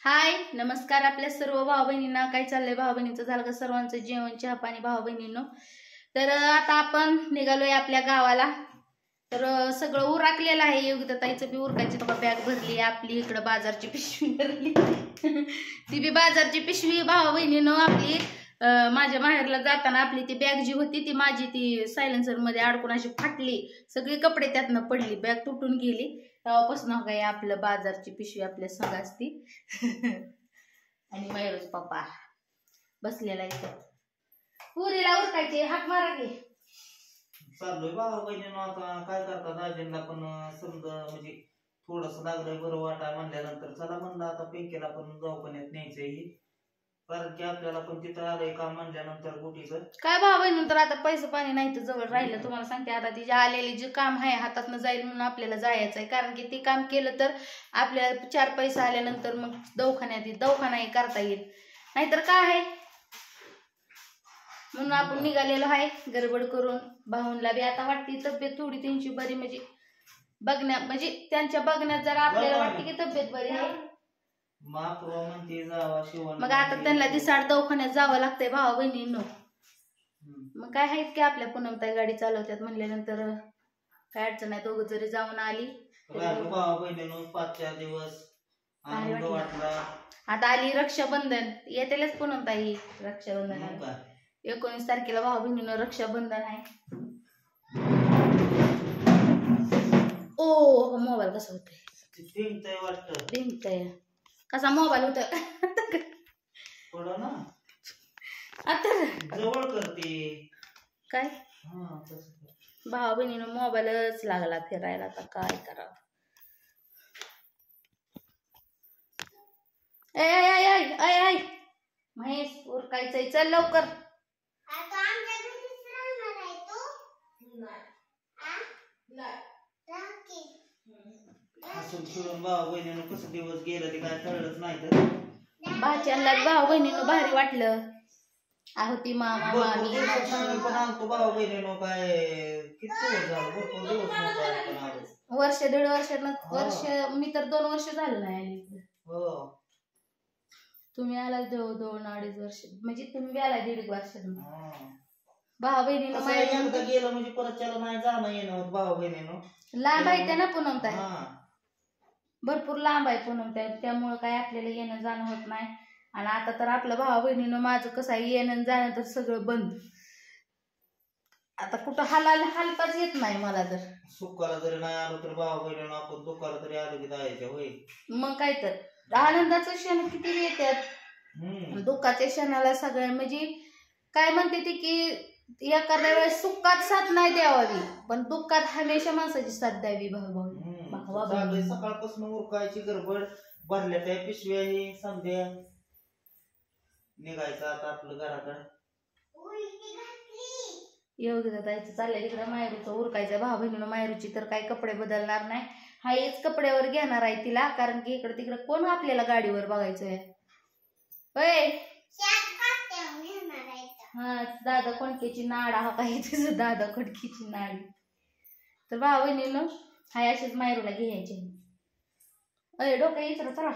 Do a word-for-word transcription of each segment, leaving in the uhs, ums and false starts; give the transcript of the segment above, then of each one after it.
हाय नमस्कार आपल्या सर्व भाऊ बहिणींना. काय चाललंय भाऊ बहिणींचं? झालं का सर्वांचं जेवण चहा पाणी भाऊ बहिणींनो? तर आता आपण निघालोय आपल्या गावाला. तर सगळं उरकलेलं आहे. योगिता ताईचं बी उरकायची तो बॅग भरली, आपली इकडं बाजारची पिशवी भरली ती बी बाजारची पिशवी भाऊ बहिणींनो आपली. माझ्या माहेरला जाताना आपली ती बॅग जी होती ती माझी ती सायलेन्सर मध्ये अडकून अशी फाटली, सगळी कपडे त्यातनं पडली, बॅग तुटून गेली. तेव्हापासून काय आपलं बाजारची पिशवी आपल्या संग असती आणि मयूरच पप्पा बसलेला इथं. पुरीला उरकायचे, हाक मारा की. चाललोय भाऊ बहिणीनं आता काय करतात दाजींना पण समजा म्हणजे थोडस लागलंय बरं वाटा म्हणल्यानंतर चला म्हणलं आता पिंकीला पण दवाखान्यात न्यायचंय, कारण की आपल्याला पण तिथं आलंय काम म्हणल्यानंतर गुटीचं काय भाऊ बहिणीनंतर आता पैसे पाणी नाही तर जवळ राहिलं. तुम्हाला सांगते आता तिच्या आलेली जे काम आहे हातातनं जाईल म्हणून आपल्याला जायचं आहे, कारण की ते काम केलं तर आपल्याला चार पैसे आल्यानंतर मग दवाखान्यात दवाखानाही करता येईल, नाहीतर काय आहे. म्हणून आपण निघालेलो आहे गडबड करून. भाऊंला बी आता वाटते तब्येत थोडी त्यांची बरी, म्हणजे बघण्या म्हणजे त्यांच्या बघण्यात जरा आपल्याला वाटते की तब्येत बरी आहे. मग आता त्यांना दिसाड दवाखान्यात जावं लागतंय भाऊ बहिणींनो. मग काय आहेत की आपल्या पुनमताई गाडी चालवतात म्हणल्यानंतर काय अडचण नाही. दोघं जरी जाऊन आली भाऊ बहिणीनं पाच चार दिवस आनंद वाटला. आता आली रक्षाबंधन, येतेलच पुनमताई रक्षाबंधनाला. एकोणीस तारखेला भाऊ बहिणीनं रक्षाबंधन आहे. ओ मोबाईल कसा होतोय बिंगतय वाटतं, बिंगतय कसा मोबाईल होत ना आता जवळ करते काय. भाऊ बहिणीनं मोबाईलच लागला फिरायला, आता काय करावं. ऐ ऐ ऐ ऐ ऐ महेश उरकायचंय, चल लवकर. हसून खेळून भाऊ बहिणीनं कसं दिवस गेलं ते काय कळलंच नाही. तर भाच्याला भाऊ बहिणीनं भारी वाटलं. आहो ती मामा मामी पण आलतो भाऊ बहिणीनं काय किती दिवस झालं, भरपूर दिवस नव्हता. वर्ष दीड वर्ष वर्ष मी तर दोन वर्ष झालं नाही. हो तुम्ही आला दो दोन अडीच वर्ष, म्हणजे तुम्ही आला दीड वर्ष. भाऊ बहिणीनं गेलं म्हणजे परत त्याला नाही जाणं येणं होत. भाऊ बहिणीनं लांब आहे त्या ना पुनमताई, भरपूर लांब आहे पुनमताई, त्यामुळं काय आपल्याला येणं जाणं होत नाही. आणि आता तर आपलं भाऊ बहिणीनं माझं कसं आहे येणं जाणं तर सगळं बंद. आता कुठं हालायला हालताच येत नाही मला. तर सुखाला जरी नाही आलो तर भाऊ बहिणीनं आपण दुःखाला तरी आलो की जायचं होय. मग काय तर आनंदाचं क्षण किती येतात, दुःखाच्या क्षणाला सगळ्या म्हणजे काय म्हणते ती की एखाद्या वेळेस सुखात साथ नाही द्यावी पण दुःखात हमेशा माणसाची साथ द्यावी. भाऊ भाऊ सकाळपासून उरकायची गडबड, भरल्या त्या पिशव्या हे समध्या निघायचं आता आपलं घराकडं. योग्य जायचं चाललंय तिकडं मायरूचं उरकायचं. भाऊ बहिणीनं मायरूची तर काही कपडे बदलणार नाही, हाच कपड्यावर घेणार आहे तिला, कारण की इकडं तिकडं कोण आपल्याला गाडीवर बघायचंय. हा दादा कोणकेची नाड, हा काही तुझं दादा कोणकेची नाड. तर भाऊ बहिणीनं हाय अशीच मायरूला घ्यायचे. अय डोकं इचरा चला,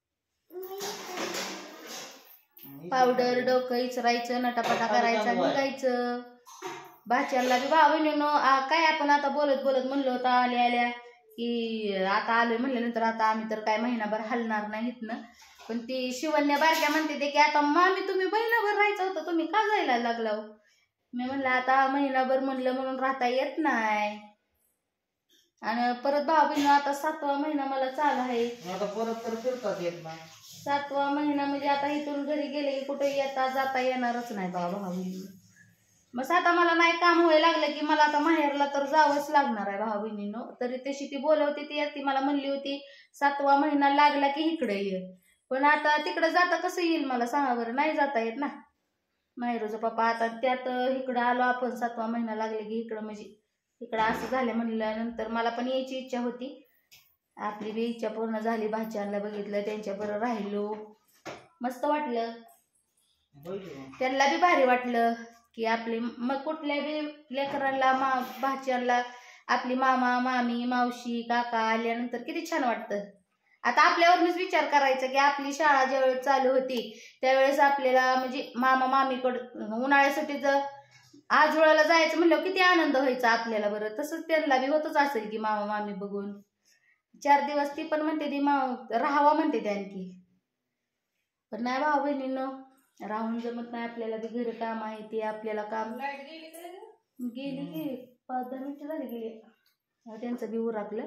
पावडर डोकं इचरायचं, नटापटा करायचा, निघायचं. भाच्याला बी भाऊ बहिणीनं काय आपण आता बोलत बोलत म्हणलं होतं आल्या आल्या की आता आलोय म्हणल्यानंतर आता आम्ही तर काय महिनाभर हलणार नाहीत ना. पण ती शिवण्या बारक्या म्हणते ते की आता मामी तुम्ही महिनाभर राहायचं होतं, तुम्ही का जायला लागला. मी म्हणलं आता महिनाभर म्हणलं म्हणून राहता येत नाही. आणि परत भाऊ बहिणी आता सातवा महिना मला चालू आहे, परत तर फिरताच येत नाही. सातवा महिना म्हणजे आता इथून घरी गेले की कुठे येता जाता येणारच नाही बाबा भाऊ बहिणी. मग आता मला नाही काम व्हायला लागलं की मला आता माहेरला तर जावंच लागणार आहे भाऊ बहिणीनं. तरी तशी ती बोलवते ती ती मला म्हणली होती सातवा महिना लागला की इकडे ये, पण आता तिकडे जाता कसं येईल मला सांगा बरं, नाही जाता येत ना. माहेरूचा पप्पा आता त्यात इकडं आलो आपण सातवा महिना लागले की इकडं, म्हणजे इकडं असं झालं म्हणल्यानंतर मला पण यायची इच्छा होती. आपली बी इच्छा पूर्ण झाली. भाच्याला बघितलं, त्यांच्या बरोबर राहिलो, मस्त वाटलं, त्यांना बी भारी वाटलं की आपले मग कुठल्या बी लेकरांना मा भाच्याला आपली मामा मामी मावशी काका आल्यानंतर किती छान वाटतं. आता आपल्यावरूनच विचार करायचा की आपली शाळा ज्यावेळेस चालू होती त्यावेळेस आपल्याला म्हणजे मामा मामीकडं उन्हाळ्यासाठी जर आजोळ्याला जायचं म्हणल्यावर किती आनंद व्हायचा आपल्याला. बरं तसंच त्यांना बी होतच असेल की मामा मामी बघून चार दिवस ती पण म्हणते ती मा राहावा म्हणते ते आणखी. पण नाही भाऊ बहिणीनं राहून जमत नाही आपल्याला बी घरी काम आहे ते आपल्याला काम. गेली की पाच दहा मिनिटं झाली गेली. त्यांचं बी उरकलं.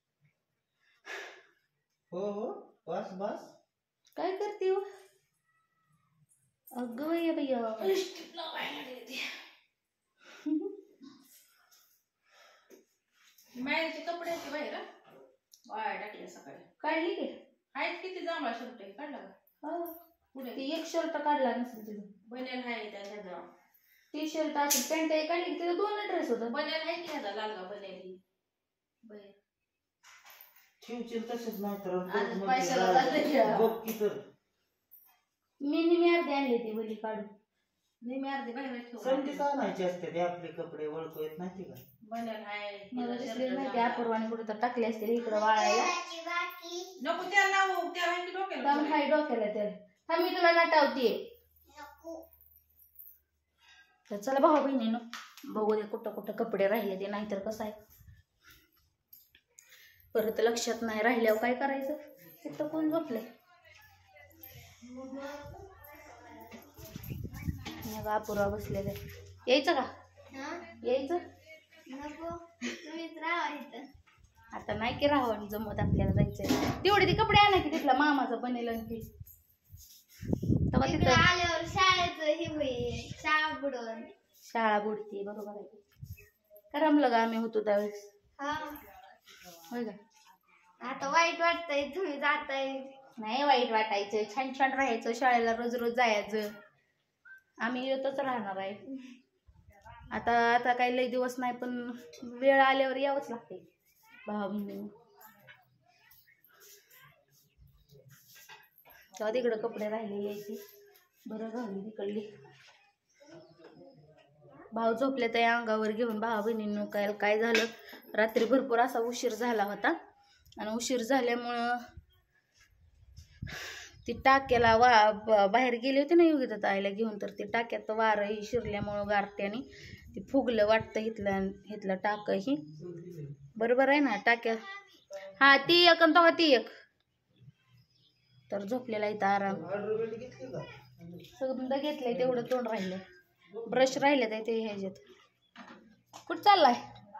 हो हो बस बस काय करते हो अगं भैया भैया मायाचे कपडे बाहेर वाया टाकले सकाळी. काढली की आहेत किती जांभळा शर्ट आहे काढला का पुढे ती एक शर्ट काढला नसेल तुझं. बनेल आहे त्याच्या जवळ टी शर्ट असेल पॅन्ट आहे काढली तिथं दोन ड्रेस होता. बनेल आहे की ह्याचा लालगा बनेल ही बाहेर ठेवशील तसेच नाही तर आज पैशाला जाते की. बघ की तर मी निमी अर्धी आणली ती वली काढून. नेहमी अर्धी बाहेर ठेवू समजीच आणायचे असते ते आपले कपडे ओळखू येत नाही का. बनेल आहे मला दिसले माहिती अपूर्वाने कुठे तर टाकले असतील इकडं वाळायला. नको त्याला लावू त्याला आहे की डोक्याला काम हाय डोक्याला त्याला. हा मी तुला नटावतीये. तर चला भाऊ बहिणीनं बघू दे कुठं कुठं कपडे राहिले ते नाहीतर कसं आहे परत लक्षात नाही राहिल्यावर काय करायचं. तिथं कोण झोपलंय अपूर्वा बसलेलं यायचं का यायचं आता नाही की राहावं जमत आपल्याला जायचंय. तेवढे ते कपडे आणा की तिथला मामाचा बनेल आणखी तेव्हा तिथं आल्यावर शाळेचं हे होईल शाळा बुडवून शाळा बुडते बरोबर आहे. करमलं का आम्ही होतो त्यावेळेस हा होय का. आता वाईट वाटतंय तुम्ही जाताय. नाही वाईट वाटायचं छान छान राहायचं शाळेला रोज रोज जायचं. आम्ही येतच राहणार आहे. आता आता काही लई दिवस नाही पण वेळ आल्यावर यावंच लागते भाऊ बहिणी. तेव्हा तिकडं कपडे राहिले यायचे बरं घालून तिकडली. भाऊ झोपले त्या अंगावर घेऊन भाऊ बहिणींनो काय काय झालं रात्री भरपूर असा उशीर झाला होता आणि उशीर झाल्यामुळं ती टाक्याला वा बाहेर गेली होती ना योगिता ताईला घेऊन तर ती टाक्यात वारही शिरल्यामुळं गारट्याने ती फुगलं वाटतं इथलं इथलं टाकही बरोबर आहे ना टाक्या. हा ती एक आणि तेव्हा ती एक तर झोपलेला इथं आराम सगळं घेतलंय तेवढं तोंड राहिलं ब्रश राहिले ते ते ह्याच्यात. कुठं चाललाय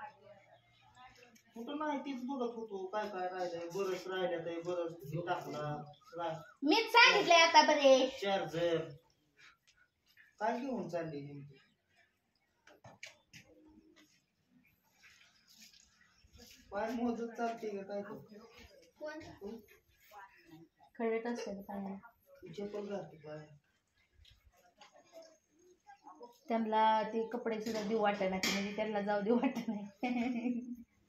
कुठं नाही तीच बघत होतो काय काय राहिलंय बरंच राहिलं ते बरंच टाकला मीच सांगितलंय आता बरे चार्जर काय घेऊन चालली नेमकी. पाय मोजत चालते का काय तो खडत असेल पायाला तुझे पण राहते पाय. त्यांना ते कपडे सुद्धा देऊ वाटत नाही म्हणजे त्यांना जाऊ देऊ वाटत नाही.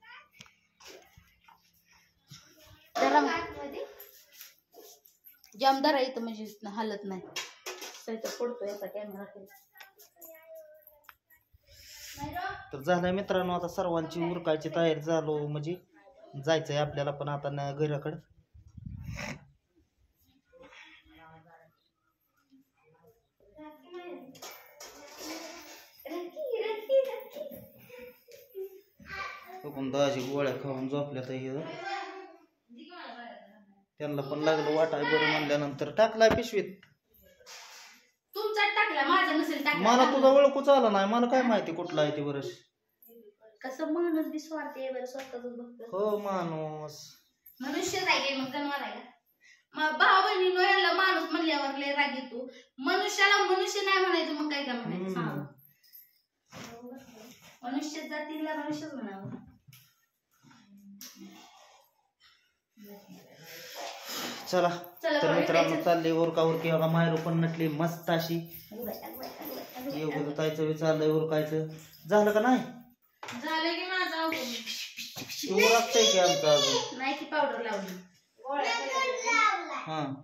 जामदार आहे तर म्हणजे हालत नाही पडतो याचा कॅमेरा. तर झालंय मित्रांनो आता सर्वांची उरकायची तयारी झालो म्हणजे जायचंय आपल्याला पण आता न घराकडं. दाजी गोळ्या खाऊन झोपल्या तर त्यांना पण लागलं वाटाय बरं म्हणल्यानंतर टाकलाय पिशवीत. तुमचा टाकला माझा नसेल टाकला. मला तुझा ओळखूच आला नाही मला काय माहिती कुठला आहे ते बरं. कसं माणूस बी स्वार्थी आहे बरं स्वतःच बघतो. हो माणूस मनुष्य जायगे मग जनावर आहे का. मग भाऊ बहिणीनो ह्याला माणूस म्हणल्यावर लय राग येतो. मनुष्याला मनुष्य नाही म्हणायचं मग काय काय म्हणायचं सांग. मनुष्य जातीला मनुष्यच म्हणावं. चला तर मित्रांनो चालले उरका उरकी बघा मायरू पण नटली मस्त अशी. एवढं ताईचं बी चाललंय उरकायचं. झालं का नाही झालं की माझा उरकतंय की आमचं अजून नाही की पावडर लावली. हा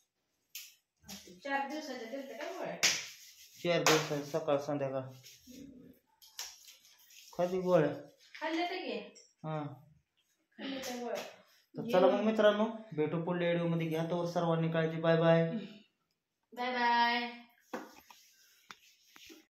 चार दिवसाच्या दिलते काय गोळ्या चार दिवस सकाळ संध्याकाळ खाली गोळ्या खाल्ले ते घे हा खाल्ले त्या गोळ्या तर चला मग मित्रांनो, भेटू पुढल्या व्हिडिओ मध्ये. घ्या तर सर्वांनी काळजी. Bye bye. Bye bye.